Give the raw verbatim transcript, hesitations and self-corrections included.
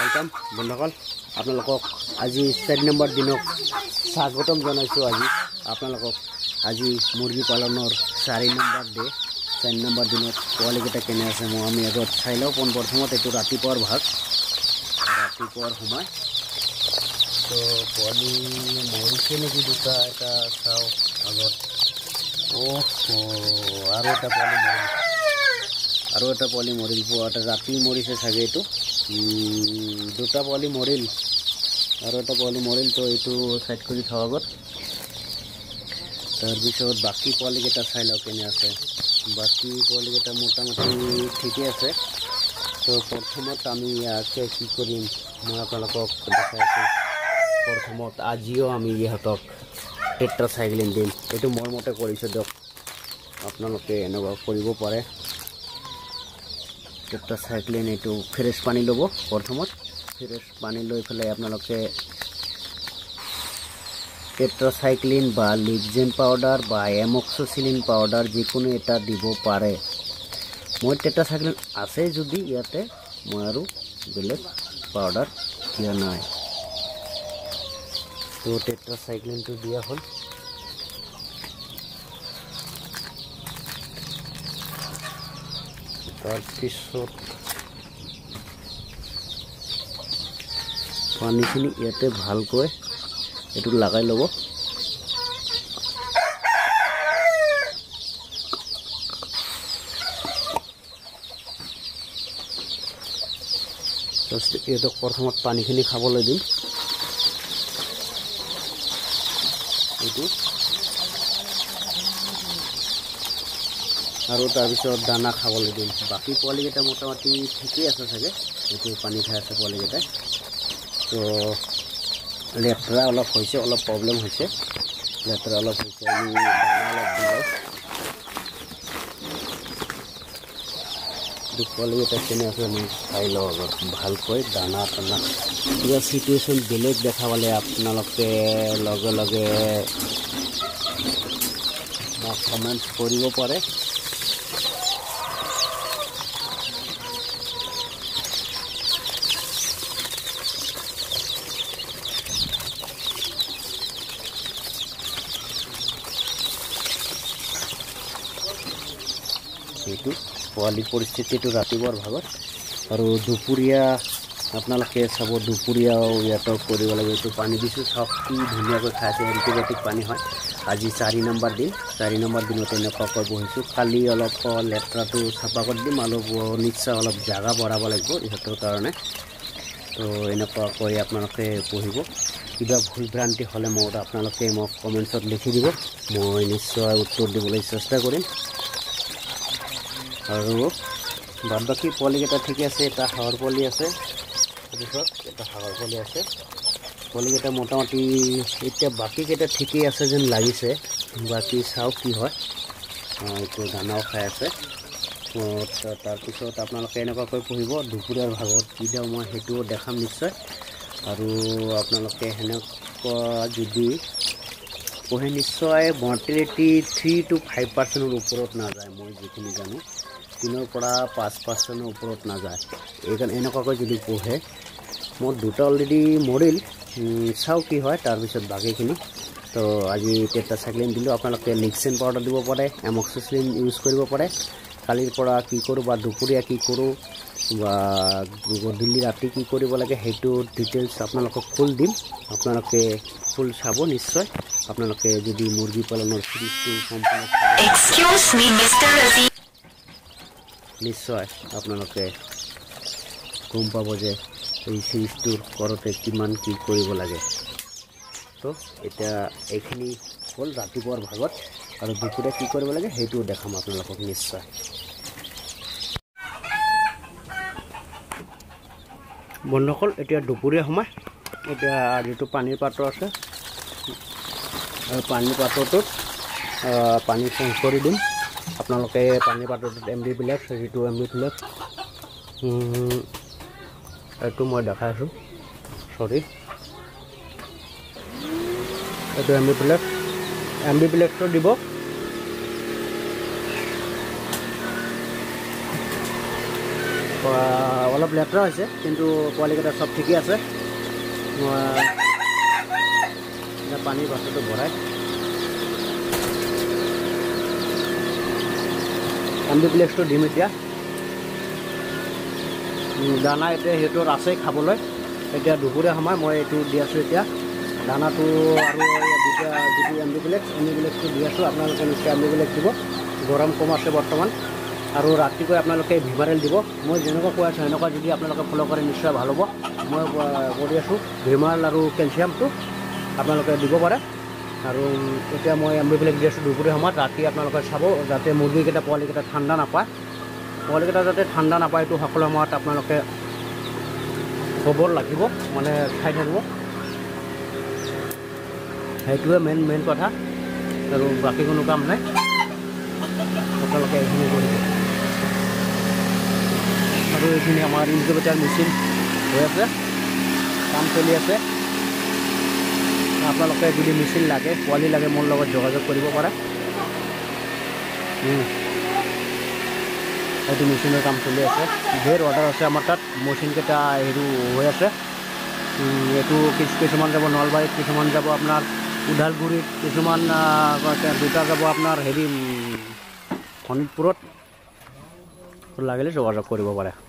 Welcome बंधुসকল আপোনালোকক আজি চাৰি নম্বৰ দিনক স্বাগতম জনাইছো। আজি আপোনালোকক আজি মুৰ্গী পালনৰ চাৰি নম্বৰ ডে চাৰি নম্বৰ দিনত পোৱালিকেইটা কেনে আছে মই আমি আগত চাই লওঁ। পোন প্ৰথমত এইটো ৰাতিপুৱাৰ ভাগ ৰাতিপুৱাৰ সময় তো পোৱালি মৰিছে নেকি দুটা এটা চাওঁ আগত। অ' আৰু এটা পোৱালি মৰিল আৰু এটা পোৱালি মৰিল পুৱাতে ৰাতি মৰিছে চাগে। এইটো দুটা পোৱালি মৰিল আৰু এটা পোৱালি মৰিল তো এইটো সাইড কৰি থোৱা আগত তাৰপিছত বাকী পোৱালিকেইটা চাই লওঁ কেনে আছে। বাকী পোৱালিকেইটা মোটামুটি ঠিকে আছে। তো প্ৰথমত আমি ইয়াকে কি কৰিম মই আপোনালোকক দেখাই আছোঁ। প্ৰথমত আজিও আমি ইহঁতক টেট্ৰাচাইক্লিন দিম। এইটো মোৰ মতে কৰিছোঁ দিয়ক, আপোনালোকে এনেকুৱা কৰিব পাৰে। টেট্ৰাচাইক্লিন এইটো ফ্ৰেছ পানী ল'ব। প্ৰথমত ফ্ৰেছ পানী লৈ পেলাই আপোনালোকে টেট্ৰাচাইক্লিন বা লিগজেন পাউডাৰ বা এমক্সিচিলিন পাউডাৰ যিকোনো এটা দিব পাৰে। মই টেট্ৰাচাইক্লিন আছে যদি ইয়াতে মই আৰু বেলেগ পাউডাৰ দিয়া নাই। তো টেট্ৰাচাইক্লিনটো দিয়া হ'ল। তাৰপিছত পানীখিনি ইয়াতে ভালকৈ এইটো লগাই ল'ব। এইটো প্ৰথমত পানীখিনি খাবলৈ দিম। এইটো আৰু তাৰপিছত দানা খাবলৈ দিম। বাকী পোৱালিকেইটা মোটামুটি ঠিকেই আছে চাগে। এইটো পানী খাই আছে পোৱালিকেইটাই। তো লেতেৰা অলপ হৈছে, অলপ প্ৰব্লেম হৈছে, লেতেৰা অলপ হৈছে। আমি দানা অলপ দিলোঁ। পোৱালিকেইটা কেনে আছে আমি চাই লওঁ আগত ভালকৈ দানা টানা। কিবা চিটুৱেশ্যন বেলেগ দেখা পালে আপোনালোকে লগে লগে মোক কমেণ্ট কৰিব পাৰে। এইটো পোৱালি পৰিস্থিতিটো ৰাতিপুৱাৰ ভাগত আৰু দুপৰীয়া আপোনালোকে চাব। দুপৰীয়াও ইয়াতো কৰিব লাগিব। এইটো পানী দিছোঁ, চাওক কি ধুনীয়াকৈ খাইছে। এণ্টিবায়'টিক পানী হয়। আজি চাৰি নম্বৰ দিন চাৰি নম্বৰ দিনত এনেকুৱাকৈ বহিছোঁ। কালি অলপ লেতেৰাটো চাফা কৰি দিম, অলপ নিশ্চয় অলপ জাগা বঢ়াব লাগিব ইহঁতৰ কাৰণে। তো এনেকুৱাকৈ আপোনালোকে পঢ়িব। কিবা ভুল ভ্ৰান্তি হ'লে মোৰ আপোনালোকে মোক কমেণ্টছত লিখি দিব, মই নিশ্চয় উত্তৰ দিবলৈ চেষ্টা কৰিম। আৰু বাদ বাকী পোৱালিকেইটা ঠিকে আছে। এটা হাঁহৰ পোৱালি আছে, তাৰপিছত এটা হাঁহৰ পোৱালি আছে। পোৱালিকেইটা মোটামুটি এতিয়া বাকীকেইটা ঠিকেই আছে যেন লাগিছে। বাকী চাওক কি হয়। এইটো দানাও খাই আছে। তাৰপিছত আপোনালোকে এনেকুৱাকৈ পঢ়িব। দুপৰীয়াৰ ভাগত কি দিওঁ মই সেইটোও দেখাম নিশ্চয়। আৰু আপোনালোকে সেনেকুৱা যদি পঢ়ে নিশ্চয় মৰ্টেলিটি থ্ৰী টু ফাইভ পাৰ্চেণ্টৰ ওপৰত নাযায়। মই যিখিনি জানো তিনৰ পৰা পাঁচ পাৰ্চেণ্টৰ ওপৰত নাযায়। এইকাৰণে এনেকুৱাকৈ যদি পঢ়ে। মোৰ দুটা অলৰেডি মৰিল, চাওঁ কি হয়। তাৰপিছত বাকীখিনি তো আজি টেট্ৰাচাইক্লিন দিলোঁ। আপোনালোকে লিগজেন পাউডাৰ দিব পাৰে, এমক্সিচিলিন ইউজ কৰিব পাৰে। কালিৰ পৰা কি কৰোঁ বা দুপৰীয়া কি কৰোঁ বা গধূলি ৰাতি কি কৰিব লাগে সেইটো ডিটেইলছ আপোনালোকক ফুল দিম। আপোনালোকে ফুল চাব নিশ্চয়। আপোনালোকে যদি মুৰ্গী পালনৰ চিৰিজটো সম্পূৰ্ণ নিশ্চয় আপোনালোকে গম পাব যে এই চিৰিজটোৰ কৰোঁতে কিমান কি কৰিব লাগে। তো এতিয়া এইখিনি হ'ল ৰাতিপুৱাৰ ভাগত, আৰু দুপৰীয়া কি কৰিব লাগে সেইটোও দেখাম আপোনালোকক নিশ্চয়। বন্ধুসকল এতিয়া দুপৰীয়া সময়। এতিয়া যিটো পানীৰ পাত্ৰ আছে পানীৰ পাত্ৰটোত পানী চেঞ্জ কৰি দিম। আপোনালোকে পানীৰ পাত্ৰটোত এম বি প্লেক্স যিটো এম বি প্লেক্স এইটো মই দেখাই আছোঁ, চৰি এইটো M B plex M B প্লেক্সটো দিব। অলপ লেতেৰা হৈছে কিন্তু পোৱালিকেইটা চব ঠিকেই আছে পানীৰ বাছটো ভৰাই এমবিপ্লেক্সটো দিম এতিয়া দানা এতিয়া সিহঁতৰ আছেই খাবলৈ এতিয়া দুপৰীয়া সময় মই এইটো দি আছোঁ এতিয়া দানাটো আৰু দুটা যিটো এমবিপ্লেক্স এমবিপ্লেক্সটো দি আছোঁ আপোনালোকে নিশ্চয় এমবিপ্লেক্স দিব গৰম কম আছে বৰ্তমান আৰু ৰাতিকৈ আপোনালোকে ভিমাৰেল দিব মই যেনেকুৱা কৈ আছোঁ সেনেকুৱা যদি আপোনালোকে ফ'ল' কৰে নিশ্চয় ভাল হ'ব মই কৰি আছোঁ ভিমাৰেল আৰু কেলছিয়ামটো আপোনালোকে দিব পাৰে আৰু এতিয়া মই এমবিপ্লেক্স দি আছোঁ দুপৰীয়া সময়ত ৰাতি আপোনালোকে চাব যাতে মুৰ্গীকেইটা পোৱালিকেইটা ঠাণ্ডা নাপায় পোৱালিকেইটা যাতে ঠাণ্ডা নাপায় এইটো সকলো সময়ত আপোনালোকে খবৰ লাগিব মানে খাই থাকিব সেইটোৱে মেইন মেইন কথা আৰু বাকী কোনো কাম নাই আপোনালোকে এইখিনি কৰিব আৰু এইখিনি আমাৰ ইনকিউবেটাৰ মেচিন হৈ আছে কাম চলি আছে আপোনালোকে যদি মেচিন লাগে পোৱালি লাগে মোৰ লগত যোগাযোগ কৰিব পাৰে এইটো মেচিনৰ কাম চলি আছে ধেৰ অৰ্ডাৰ আছে আমাৰ তাত মেচিনকেইটা হেৰি হৈ আছে এইটো কিছুমান যাব নলবাৰীত কিছুমান যাব আপোনাৰ ওদালগুৰিত কিছুমান দুটা যাব আপোনাৰ হেৰি শোণিতপুৰত লাগিলে যোগাযোগ কৰিব পাৰে